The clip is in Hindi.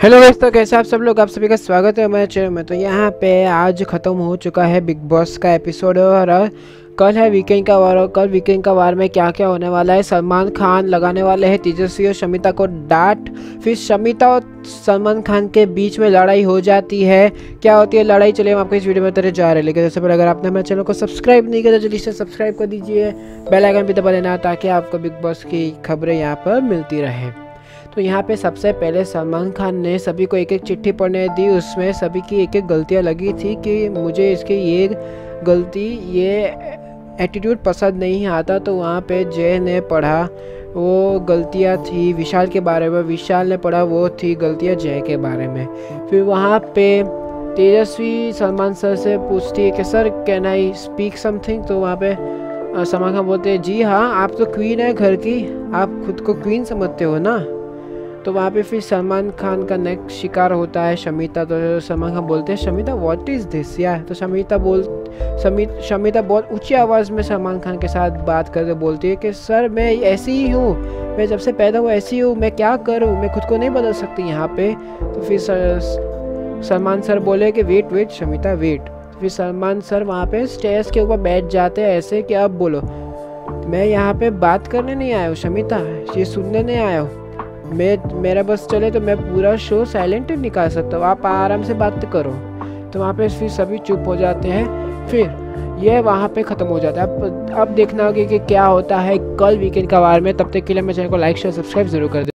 हेलो दोस्तों, कैसे आप सब लोग। आप सभी का स्वागत है हमारे चैनल में। तो यहाँ पे आज ख़त्म हो चुका है बिग बॉस का एपिसोड और कल है वीकेंड का वार। और कल वीकेंड का वार में क्या क्या होने वाला है। सलमान खान लगाने वाले हैं तेजस्वी और शमिता को डांट। फिर शमिता और सलमान खान के बीच में लड़ाई हो जाती है। क्या होती है लड़ाई, चलिए हम आपको इस वीडियो में बताने जा रहे हैं। लेकिन उससे पहले अगर आपने हमारे चैनल को सब्सक्राइब नहीं किया तो जल्दी से सब्सक्राइब कर दीजिए, बेल आइकन भी दबा लेना ताकि आपको बिग बॉस की खबरें यहाँ पर मिलती रहे। तो यहाँ पे सबसे पहले सलमान खान ने सभी को एक एक चिट्ठी पढ़ने दी। उसमें सभी की एक एक गलतियाँ लगी थी कि मुझे इसकी ये गलती, ये एटीट्यूड पसंद नहीं आता। तो वहाँ पे जय ने पढ़ा, वो गलतियाँ थी विशाल के बारे में। विशाल ने पढ़ा, वो थी गलतियाँ जय के बारे में। फिर वहाँ पे तेजस्वी सलमान सर से पूछती है कि sir can I speak something. तो वहाँ पे सलमान खान बोलते हैं जी हाँ, आप तो क्वीन है घर की, आप खुद को क्वीन समझते हो ना। तो वहाँ पे फिर सलमान खान का नेक्स्ट शिकार होता है शमिता। तो सलमान खान बोलते हैं शमिता व्हाट इज़ दिस यार। तो शमिता बहुत ऊंची आवाज़ में सलमान खान के साथ बात करके बोलती है कि सर मैं ऐसी ही हूँ, मैं जब से पैदा हुआ ऐसी हूँ, मैं क्या करूँ, मैं खुद को नहीं बदल सकती यहाँ पे। तो फिर सलमान सर बोले कि वेट शमिता वेट। फिर सलमान सर वहाँ पे स्टेज के ऊपर बैठ जाते हैं ऐसे कि अब बोलो, मैं यहाँ पे बात करने नहीं आया हूँ शमिता, ये सुनने नहीं आया हूँ। मेरा बस चले तो मैं पूरा शो साइलेंट निकाल सकता हूँ, आप आराम से बात करो। तो वहाँ पे फिर सभी चुप हो जाते हैं। फिर ये वहाँ पे ख़त्म हो जाता है। अब देखना होगा कि क्या होता है कल वीकेंड का वार में। तब तक के लिए मेरे चैनल को लाइक शेयर सब्सक्राइब जरूर कर दें।